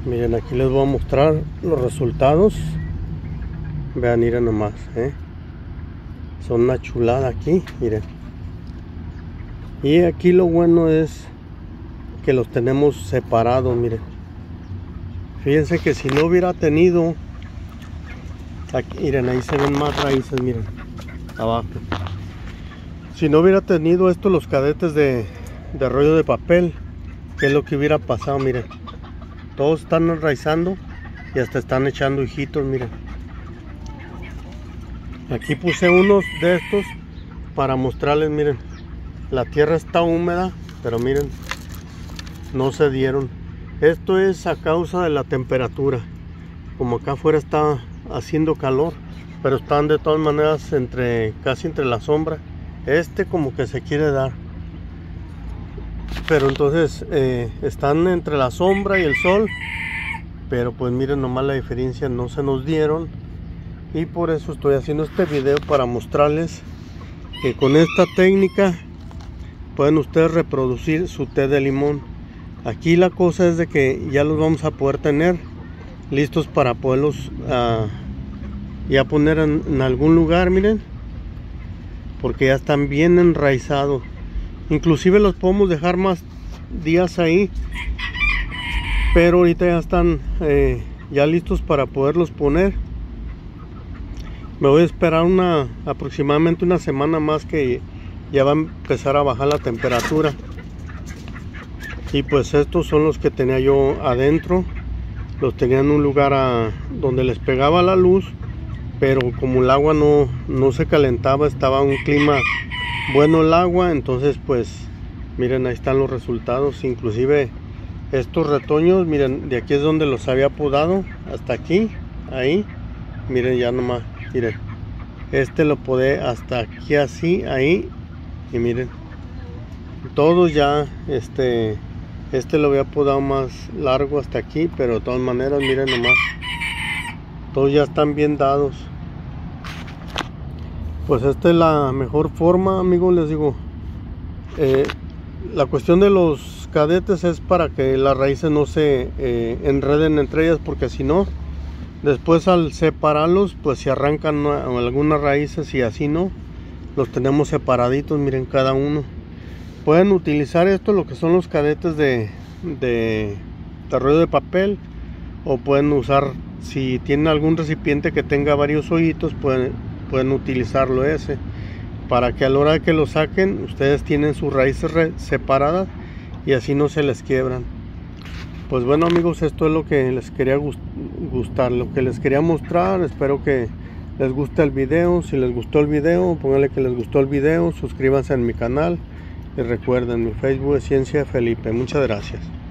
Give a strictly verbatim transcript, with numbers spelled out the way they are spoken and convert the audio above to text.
Miren, aquí les voy a mostrar los resultados. Vean, miren nomás, ¿eh? Son una chulada aquí, miren. Y aquí lo bueno es que los tenemos separados, miren. Fíjense que si no hubiera tenido aquí, miren, ahí se ven más raíces, miren, abajo. Si no hubiera tenido esto, los cadetes de, de rollo de papel, ¿qué es lo que hubiera pasado? Miren, todos están enraizando y hasta están echando hijitos, miren. Aquí puse unos de estos para mostrarles, miren. La tierra está húmeda, pero miren, no se dieron. Esto es a causa de la temperatura. Como acá afuera está haciendo calor, pero están de todas maneras entre casi entre la sombra. Este como que se quiere dar, pero entonces eh, están entre la sombra y el sol. Pero pues miren nomás la diferencia, no se nos dieron. Y por eso estoy haciendo este video, para mostrarles que con esta técnica pueden ustedes reproducir su té de limón. Aquí la cosa es de que ya los vamos a poder tener listos para poderlos uh, ya poner en, en algún lugar, miren, porque ya están bien enraizados. Inclusive los podemos dejar más días ahí, pero ahorita ya están eh, ya listos para poderlos poner. Me voy a esperar una aproximadamente una semana más, que ya va a empezar a bajar la temperatura. Y pues estos son los que tenía yo adentro. Los tenía en un lugar a, donde les pegaba la luz, pero como el agua no, no se calentaba, estaba un clima bueno el agua, entonces pues miren, ahí están los resultados. Inclusive estos retoños, miren, de aquí es donde los había podado, hasta aquí, ahí, miren, ya nomás, miren, este lo podé hasta aquí, así, ahí, y miren, todos ya, este, este lo había podado más largo hasta aquí, pero de todas maneras, miren nomás, todos ya están bien dados. Pues esta es la mejor forma, amigos, les digo. Eh, la cuestión de los cadetes es para que las raíces no se eh, enreden entre ellas, porque si no, después al separarlos, pues se arrancan una, algunas raíces, y así no, los tenemos separaditos, miren, cada uno. Pueden utilizar esto, lo que son los cadetes de, de, de rollo de papel, o pueden usar, si tienen algún recipiente que tenga varios hoyitos, pueden, pueden utilizarlo ese, para que a la hora de que lo saquen, ustedes tienen sus raíces separadas y así no se les quiebran. Pues bueno, amigos, esto es lo que les quería gustar, lo que les quería mostrar. Espero que les guste el video. Si les gustó el video, pónganle que les gustó el video, suscríbanse a mi canal y recuerden, mi Facebook es Ciencia Felipe. Muchas gracias.